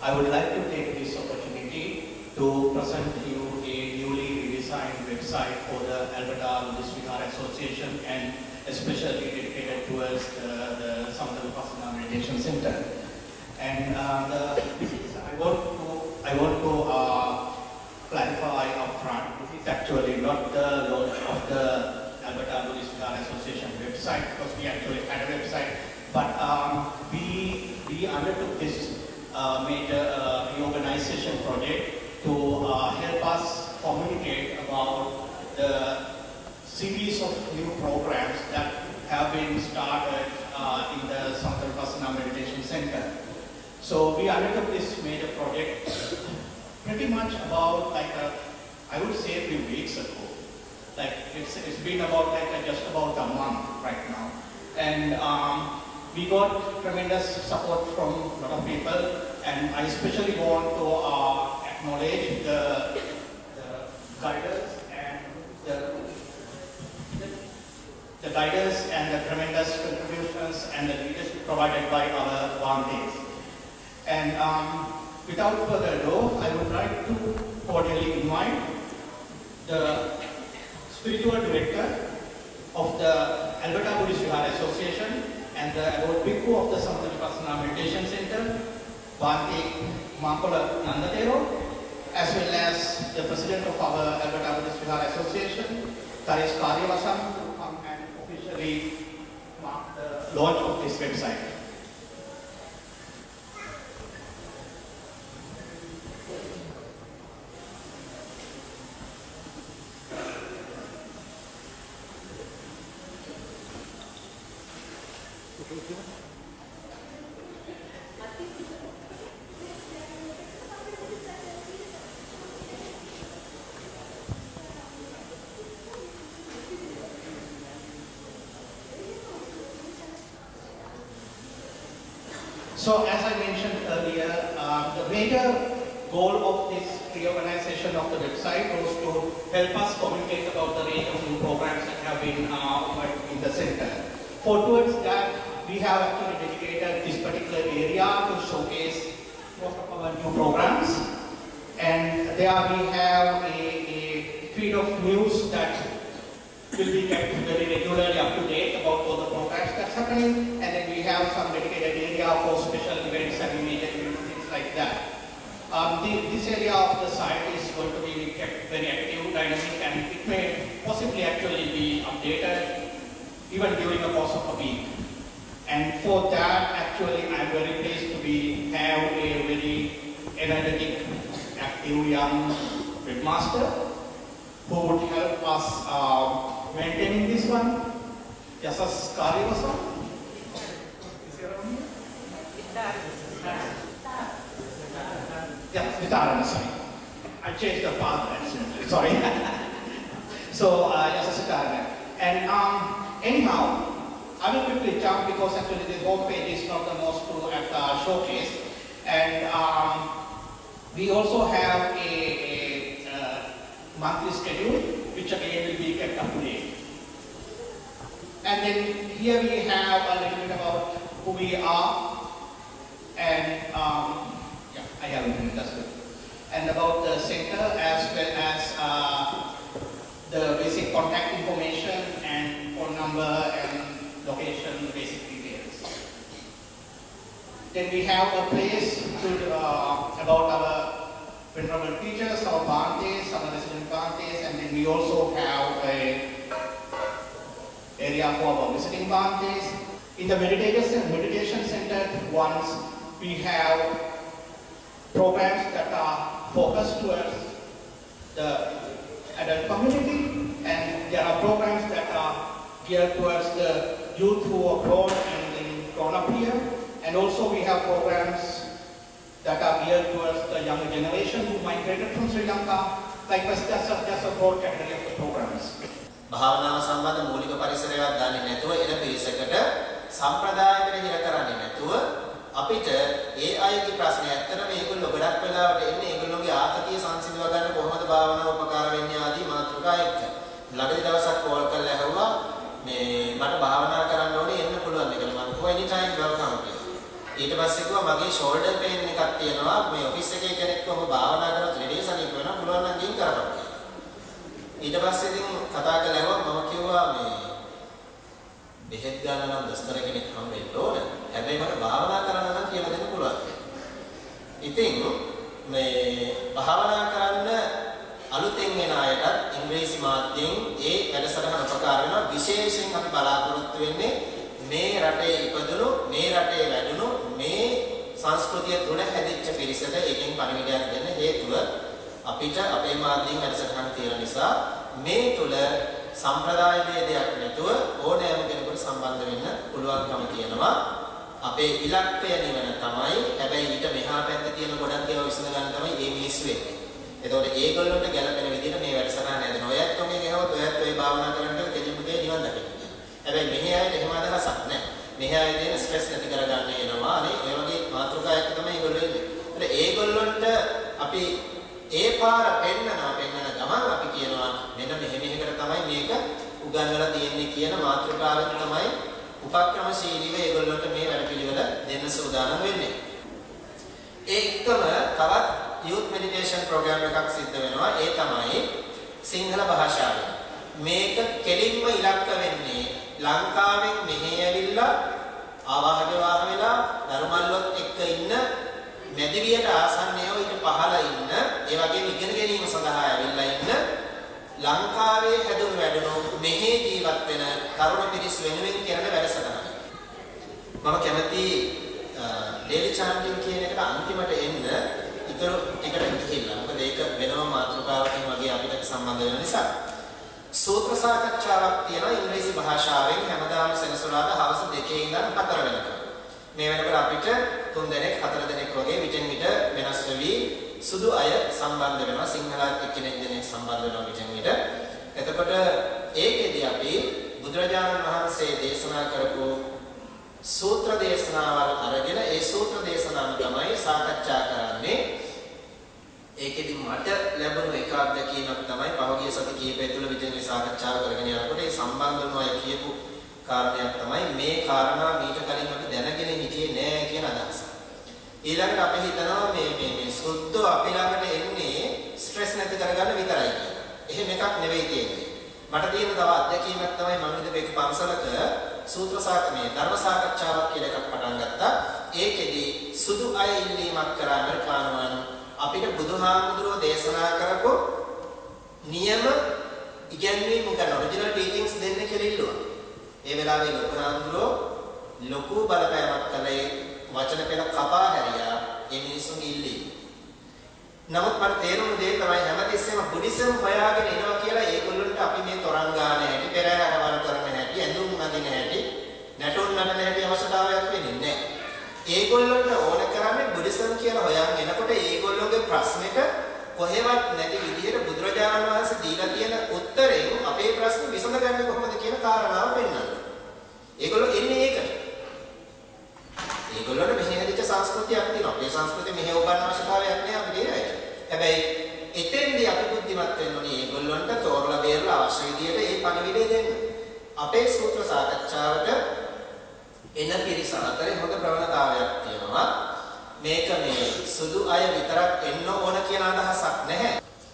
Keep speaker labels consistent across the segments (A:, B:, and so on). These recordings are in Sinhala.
A: I would like to take this opportunity to present to you a newly redesigned website for the Alberta Buddhist Vihara Association and especially dedicated towards the Samadhi Vipassana Meditation Center. And I want to clarify upfront, this is actually not the launch of the Alberta Buddhist Vihara Association website, because we actually had a website, but we undertook this major reorganization project to help us communicate about the series of new programs that have been started in the Samadhi Vipassana Meditation Center. So we undertook this major project pretty much about I would say a few weeks ago. Like it's been about just about a month right now. And we got tremendous support from a lot of people, and I especially want to acknowledge the guiders and the tremendous contributions and the leadership provided by our volunteers. And without further ado, I would like to cordially invite the spiritual director of the Alberta Buddhist Vihara Association and the Award Bhikkhu of the Samadhi Vipassana Meditation Center, Bhante Makola Nandatero, as well as the president of our Alberta Buddhist Vihara Association, Taresh Karyavasan, to come and officially mark the launch of this website. So as I mentioned earlier, the major goal of this reorganization of the website was to help us communicate about the range of new programs that have been offered in the center. Towards that, we have actually dedicated this particular area to showcase most of our new programs. And there we have a feed of news that will be kept very regularly up to date about all the programs that's happening. And then we have some dedicated area for special events and major events, things like that. This area of the site is going to be kept very active, dynamic, and it may possibly actually be updated even during the course of a week. And for that, actually, I'm very pleased to have a very energetic, active young webmaster who would help us maintaining this one. Yasas Karyavasan. Is he around here? Yeah, Vitarana, sorry. I changed the path actually, sorry. So, Yasas Vitarana. And anyhow, I will quickly jump because actually the home page is not the most to showcase. And we also have a monthly schedule, which again will be kept up to date. And then here we have a little bit about who we are, and yeah, I haven't finished, that's good. And about the center as well as the basic contact information and phone number and location, basic details. Then we have a place to about our venerable teachers, our bhantes, our resident bhantes, and then we also have a area for our visiting bhantes. In the meditation center, once we have programs that are focused towards the adult community, and there are programs that are geared towards the youth who are grown and grown up here, and also we have programs that are geared towards the younger generation who migrated from Sri Lanka. Likewise, that's a broad category of the programs.
B: භාවනාව සම්බන්ධ මූලික පරිසරයක් ගන්නේ නැතුව එන පිරිසකට සම්ප්‍රදායකට හිර කරන්නේ නැතුව අපිට ඒ අයගේ ප්‍රශ්න ඇත්තට මේගොල්ලෝ ගොඩක් වෙලාවට එන්නේ ඒගොල්ලෝගේ ආතතිය සංසිඳව ගන්න කොහොමද භාවනාව උපකාර වෙන්නේ ආදී මාතෘකා එක්ක. ළඟදී දවසක් කෝල් කරලා ඇහුවා මේ මට භාවනා කරන්න ඕනේ එන්න පුළුවන් කියලා. මම කිව්වා any time welcome කියලා. ඊට පස්සේ කිව්වා මගේ ෂෝල්ඩර් පේන් එකක් තියෙනවා මේ ඔෆිස් එකේ කෙනෙක් කොහොම භාවනා කරත් ලෙඩේ සනීප වෙනවා පුළුවන් නම් ගින් කරපන්. ඊට පස්සේ ඉතින් කතා කළා මම කිව්වා මේ බෙහෙත් ගන්න නම් දොස්තර කෙනෙක් හම්බෙන්න ඕන. හැබැයි මට භාවනා කරන්න නම් කියලා දෙන්න පුළුවන්. ඉතින් මේ භාවනා කරන්න අලුතෙන් එන අයටත් ඉංග්‍රීසි මාධ්‍යයෙන් ඒ වැඩසටහන උපකාර වෙනවා. විශේෂයෙන් අපි බලාපොරොත්තු වෙන්නේ මේ රටේ ඉපදුණු, මේ රටේ වැඩුණු, මේ සංස්කෘතිය තුළ හැදිච්ච පිරිසට එකෙන් පණිවිඩයක් දෙන්න හේතුව අපිට අපේ මාධ්‍යයෙන් වැඩසටහන තියෙන නිසා මේ තුළ සම්ප්‍රදාය ભેදයක් නැතුව ඕනෑම කෙනෙකුට සම්බන්ධ වෙන්න පුළුවන්කම තියෙනවා. අපේ ඉලක්කය නිවන තමයි. හැබැයි ඊට මෙහා පැත්තේ තියෙන ගොඩක් ඒවා විසඳ ගන්න තමයි මේ මිනිස්සු වෙන්නේ. එතකොට ඒගොල්ලන්ට ගැළපෙන විදිහට මේ වැඩසටහන හැදෙන. ඔයත් ඔගේ ගහවත් ඔයත් ඔය භාවනා කරන්න කෙලිමුගේ නිවන් දකින්න. හැබැයි මෙහි ආයෙත් එහෙම අදහසක් නැහැ. මෙහි ආයෙත් දෙන ස්ට්‍රෙස් නැති කරගන්න එනවා. අනේ ඔය වගේ මාතෘකාවක් තමයි ඒගොල්ලෝ ඉන්නේ. ඒත් ඒගොල්ලන්ට අපි ඒ පාර පෙන්නන ගමන් අපි කියනවා මෙන්න මෙහෙකට තමයි මේක උගන්වලා තියෙන්නේ කියන මාතෘකාවෙන් තමයි උපක්‍රමශීලීව ඒගොල්ලන්ට මේ වැඩපිළිවෙල දෙන්න සූදානම් වෙන්නේ. ඒ එක්කම තවත් youth meditation program එකක් සිද්ධ වෙනවා. ඒ තමයි සිංහල භාෂාවෙන්. මේක කෙලින්ම ඉලක්ක වෙන්නේ ලංකාවෙන් මෙහි ඇවිල්ලා ආවාහ වෙලා ධර්මල්ලොත් එක්ක ඉන්න මැදිවියට ආසන්නයව ඊට පහළ ඉන්න ඒ වගේම ඉගෙන ගැනීම සඳහා ඇවිල්ලා ඉන්න ලංකාවේ හැදුණු වැඩුණු මෙහි ජීවත් වෙන තරුණ පිරිස් වෙනුවෙන් කරන වැඩසටහන. මම කැමති ඩේලි චැන්ටින් කියන එකට අන්තිමට එන්න ඊතර ටිකට ගිහිල්ලා. මොකද ඒක වෙනම මාතෘකාවකින් වගේ අපිට සම්බන්ධ වෙන නිසා. සූත්‍ර සාකච්ඡාවක් තියෙනවා ඉංග්‍රීසි භාෂාවෙන් හැමදාම සෙනසුරාදා හවස 2 ඉඳන් 4 වෙනකම්. මේ වෙනකොට අපිට 3 දෙනෙක් 4 දෙනෙක් වගේ විටින් විට වෙනස් වෙවි සුදු අය සම්බන්ධ වෙනවා. සිංහලත් එක්කෙනෙක් දෙනෙක් සම්බන්ධ වෙනවා විටින් විට. එතකොට ඒකෙදී අපි බුදුරජාණන් වහන්සේ දේශනා කරපු සූත්‍ර දේශනාවල් අරගෙන ඒ සූත්‍ර දේශනාව තමයි සාකච්ඡා කරන්නේ. ඒකෙදි මට ලැබුණු එක අත්දැකීමක් තමයි පහුගිය සති කිහිපය තුළ විදිහට සාකච්ඡාව කරගෙන යනකොට ඒ සම්බන්ධ වුණු අය කියපු කාරණයක් තමයි මේ කාරණා මීට කලින් අපි දැනගෙන හිටියේ නෑ කියන අදහස. ඊළඟට අපි හිතනවා මේ සුද්ධ අපි ළඟට එන්නේ ස්ට්‍රෙස් නැති කරගන්න විතරයි කියලා. එහෙම එකක් නෙවෙයි තියෙන්නේ. මට තියෙන තව අත්දැකීමක් තමයි මම හිතපු එක පන්සලක සූත්‍ර සාකච්ඡාවේ ධර්ම සාකච්ඡාවක් කියලා එකක් පටන් ගත්තා. ඒකෙදි සුදු අය ඉල්ලීමක් කරා අමරිකානුවන් අපිට බුදුහාමුදුරුවෝ දේශනා කරපු නියම ඉගැන්වීම් ගන්න ඔරිජිනල් ටීචින්ග්ස් දෙන්න කියලා ඉල්ලුවා. ඒ වෙලාවේ බුදුහාමුදුරුවෝ ලොකු බලපෑමක් කළේ වචන පෙළ කපා හැරියා මේ මිනිස්සුන්ගේ ඉල්ලීම. නමුත් මට තේරුණු දේ තමයි හැමතිස්සෙම බුද්දිසම් හොයාගෙන එනවා කියලා ඒගොල්ලන්ට අපි මේ තරංග ගන්න හැටි, පෙරහැරවල් කරන හැටි, ඇඳුම් නදින හැටි, නැටුම් නටන හැටි අවශ්‍යතාවයක් වෙන්නේ නැහැ. ඒගොල්ලන්ට ඕන කරන්නේ බුද්දිසම් කියලා හොයන් එනකොට ඒගොල්ලෝගේ ප්‍රශ්නෙට කොහෙවත් නැති විදිහට බුදුරජාණන් වහන්සේ දීලා තියෙන උත්තරයෙන් අපේ ප්‍රශ්න විසඳගන්නේ කොහොමද කියන කාරණාව පෙන්වන්න. ඒගොල්ලෝ එන්නේ ඒකට. ඒගොල්ලෝට මෙහි හැදිච්ච සංස්කෘතියක් තියෙනවා. මේ සංස්කෘතිය මෙහෙ උගන්න අවශ්‍යතාවයක් නෑ අපිට ඒකට. හැබැයි එතෙන්දී අපි බුද්ධිමත් වෙන්න ඕනේ ඒගොල්ලන්ට තෝරලා බේරලා අවශ්‍ය විදිහට ඒ පණිවිඩය දෙන්න. අපේ සූත්‍ර සාකච්ඡාවට එන පිරිස අතරේ හොඳ ප්‍රවණතාවයක් තියෙනවා. මේක මේ සුදු අය විතරක් එන්න ඕන කියන අදහසක් නැහැ.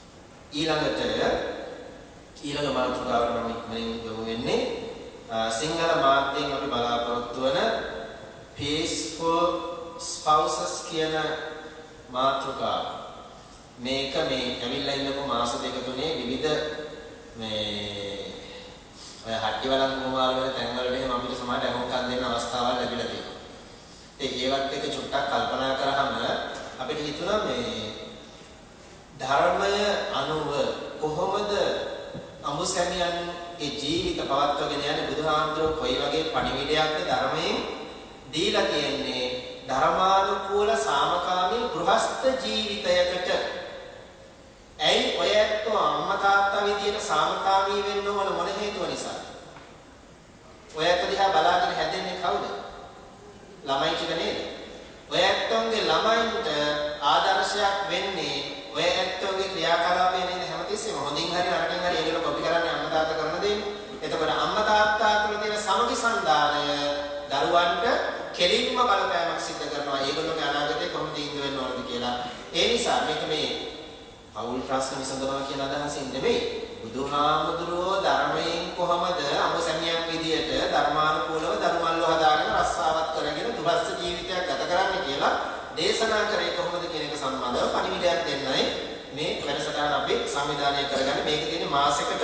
B: ඊළඟ මාතෘකාවට මම ඉක්මනින් යොමු වෙන්නේ සිංහල මාධ්‍යයෙන් අපි බලාපොරොත්තු වන peaceful spouses කියන මාතෘකාව. මේක මේ ඇවිල්ලා ඉන්නකො මාස දෙක තුනේ විවිධ මේ ඔය හට්ටි වලන් මොමාල වල තැන් වලට එහෙම අපිට සමාජයට අහුම්කම් දෙන්න අවස්ථාවක් ලැබිලා තියෙනවා. ඒවත් එක චුට්ටක් කල්පනා කරාම අපිට හිතුණා මේ ධර්මය අනුව කොහොමද අමුසැමියන්ගේ ජීවිත පවත්වාගෙන යන්නේ බුදුහාමුදුරුවෝ කොයි වගේ පණිවිඩයක්ද ධර්මයෙන් දීලා තියෙන්නේ ධර්මානුකූල සාමකාමී ගෘහස්ත ජීවිතයකට. ඇයි ඔය ඇත්තෝ අම්මා තාත්තා විදියට සාමකාමී වෙන්න ඕන මොන හේතුව නිසා? ඔය ඇත්ත දිහා බලාගෙන හැදෙන්නේ කවුද? ළමයි ටික නේද? ඔය ඇත්තන්ගේ ළමයින්ට ආදර්ශයක් වෙන්නේ ඔය ඇත්තන්ගේ ක්‍රියාකලාපය නේද හැමතිස්සෙම හොඳින් හරි නරකින් හරි ඒගොල්ලෝ කොපි කරන්නේ අම්මා තාත්තා කරන දේ. එතකොට අම්මා තාත්තා තුළ තියෙන සමගි සන්දානය දරුවන්ට කෙලින්ම බලපෑමක් සිද්ධ කරන ඒගොල්ලෝගේ අනාගතේ කොහොමද තීන්දුව වෙන්න ඕනද කියලා. ඒ නිසා මේක මේ පෞල් ප්‍රශ්න විසඳනවා කියන අදහසින් නෙමෙයි. බුදුහාමුදුරුවෝ ධර්මයෙන් කොහොමද අමුසැමියක් විදියට ධර්මානුකූලව ධර්මල්ලෝ හදාගෙන රස්සාවක් කරගෙන දුරස්ස ජීවිතයක් ගත කරන්නේ කියලා දේශනා කරේ කොහොමද කියන එක සම්බන්ධව පණිවිඩයක් දෙන්නයි මේ වැඩසටහන අපි සංවිධානය කරගන්නේ. මේක තියෙන්නේ මාසෙකට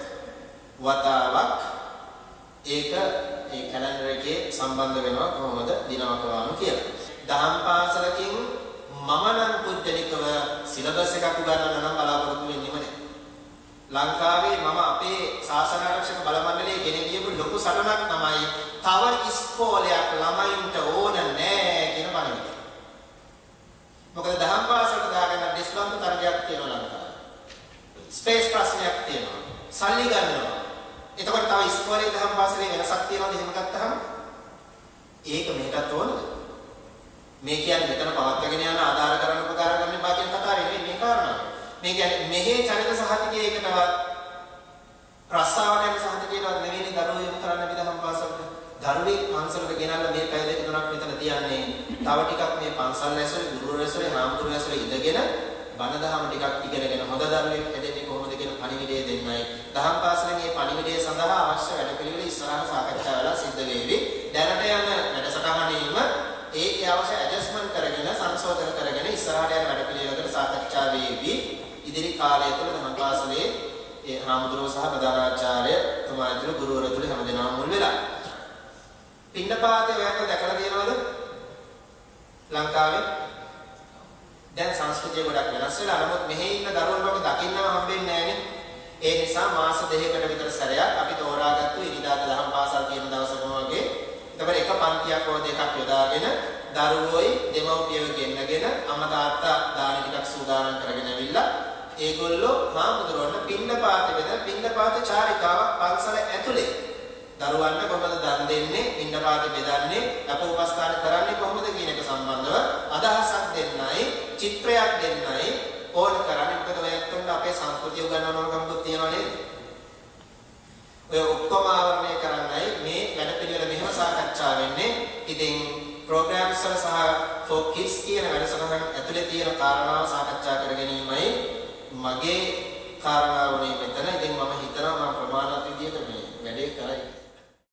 B: වතාවක්. ඒක ඒ කැලෙන්ඩර් එකේ සම්බන්ධ වෙනවා කොහොමද දිනවකවාම කියලා. දහම් පාසලකින් මම නම් පුද්ගලිකව සිලබස් එකක් උගන්වන්න නම් බලාපොරොත්තු වෙන්නේම නැහැ. ලංකාවේ මම අපේ ශාසන ආරක්ෂක බල මණ්ඩලයේ ගෙන ගියපු ලොකු සටනක් තමයි තව ඉස්කෝලයක් ළමයින්ට ඕන නැහැ කියන පණිවිඩය. මොකද දහම් පාසලට දාගෙන ඩිස්ලම්ප තරගයක් තියෙනවා ලංකාවේ. ස්පේස් ප්‍රශ්නයක් තියෙනවා. සල්ලි ගන්නවා. එතකොට තව ඉස්කෝලේ දහම් පාසලේ වෙනසක් තියෙනවද එහෙම ගත්තහම? ඒක මේකත් ඕනද? මේ කියන්නේ මෙතන පවත්වාගෙන යන ආධාර කරන්න උපකාර කරන්න බා කියන කතාව නෙවෙයි මේ කාරණාව. මේ කියන්නේ මෙහි චරිත සහතිකයකටවත් රස්සාවට යන සහතිකයකටවත් නෙවෙයි දරුවෝ යොමු කරන්න විදහම් පාසලට. දරුවෙක් පන්සලට ගෙනල්ලා මේ පැය දෙක තුනක් මෙතන තියන්නේ. තව ටිකක් මේ පන්සල් ඇසුරේ ගුරුවරු ඇසුරේ හාමුදුරුවෝ ඇසුරේ ඉඳගෙන බණ දහම ටිකක් ඉගෙනගෙන හොඳ දරුවෙක් හැදෙන්නේ කොහොමද කියන පණිවිඩය දෙන්නයි. දහම් පාසලෙන් මේ පණිවිඩය සඳහා අවශ්‍ය වැඩපිළිවෙල ඉස්සරහට සාකච්ඡා වෙලා සිද්ධ වෙවි. දැනට යන වැඩසටහනේම ඒ අවශ්‍ය ඇඩ්ජස්ට්මන්ට් කරගෙන සංශෝධන කරගෙන ඉස්සරහට යන වැඩපිළිවෙලකට සාකච්ඡා වෙවි. ඉදිරි කාලය තුළ දහම් පාසලේ ඒ හාමුදුරුවෝ සහ ප්‍රධානාචාර්ය තුමා ඇතුළු ගුරුවරු ඇතුළු හැමදෙනාම මුල් වෙලා පින්නපාතේ ඔයත් දැකලා තියෙනවද? ලංකාවේ දැන් සංස්කෘතිය ගොඩක් වෙනස් වෙලා නමුත් මෙහි ඉන්න දරුවන්ට ඔක දකින්නම හම්බෙන්නේ නැහැනේ. ඒ නිසා මාස දෙකකට විතර සැරයක් අපි තෝරාගත්තු ඉරිදා දහම් පාසල් තියෙන දවසකම වගේ එතකොට එක පන්තියක් හෝ දෙකක් යොදාගෙන දරුවෝයි දෙමව්පියෝ ගෙන්නගෙන අම්මා තාත්තා දාන ටිකක් සූදානම් කරගෙන ඇවිල්ලා ඒගොල්ලෝ හාමුදුරුවන්ට පින්නපාතේ බෙදලා පින්නපාත චාරිකාවක් පන්සල ඇතුලේ දරුවන්ට කොහොමද දන් දෙන්නේ පින්නපාතේ බෙදන්නේ අපෝපස්ථාන කරන්නේ කොහොමද කියන එක සම්බන්ධව අදහසක් දෙන්නයි චිත්‍රයක් දෙන්නයි ඕන කරන්නේ. මොකද ඔයත්තුන්ට අපේ සංස්කෘතිය උගන්වන ඕනකමක් තියෙනවා නේද? ඔය ඔක්කොම ආවරණය කරන්නයි මේ වැඩපිළිවෙල මෙහෙම සාකච්ඡා වෙන්නේ. ඉතින් ප්‍රෝග්‍රෑම්ස් වල සහ for kids කියන වැඩසටහන ඇතුලේ තියෙන කාරණාව සාකච්ඡා කර ගැනීමයි මගේ කාරණාව මේ මෙතන. ඉතින් මම හිතනවා මම ප්‍රමාණවත් විදියට මේ වැඩේ කරයි.